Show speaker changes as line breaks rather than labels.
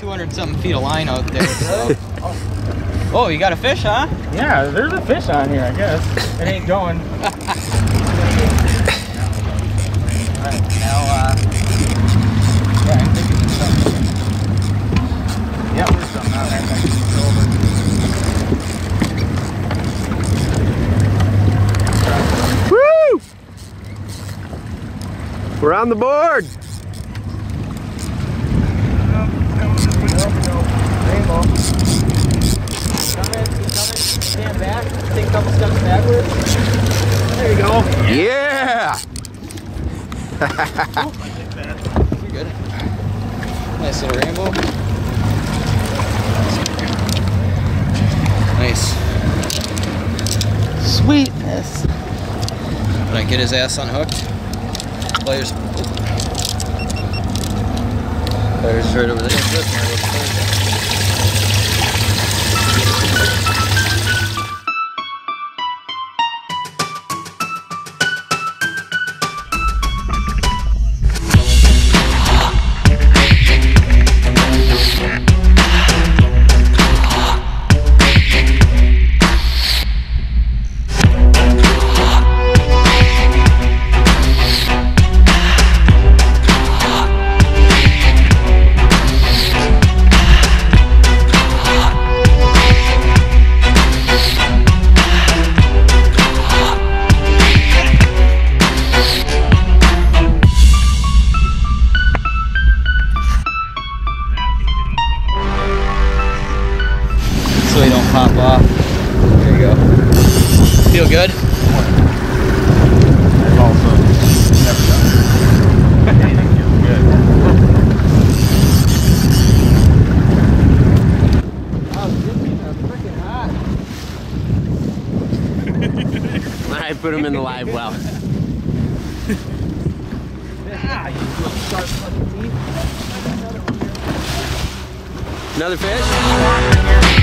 200 something feet of line out there. So. Oh, you got a fish, huh?
Yeah, there's a fish on here, I guess. It ain't going.
Alright, now, yeah, I'm thinking of something.
Yeah, there's something on there.
Woo! We're on the board.
Rainbow. Stand back, take a couple steps backwards. There you go.
Yeah!
You're good. Nice little rainbow. Nice. Sweetness. When I get his ass unhooked, players. Players right over there. So they don't pop off. There you go. Feel good?
I've also never done anything feels good.
Wow, the Disney's are freaking hot.
I put him in the live well.
Ah, you little sharp fucking teeth.
Another fish?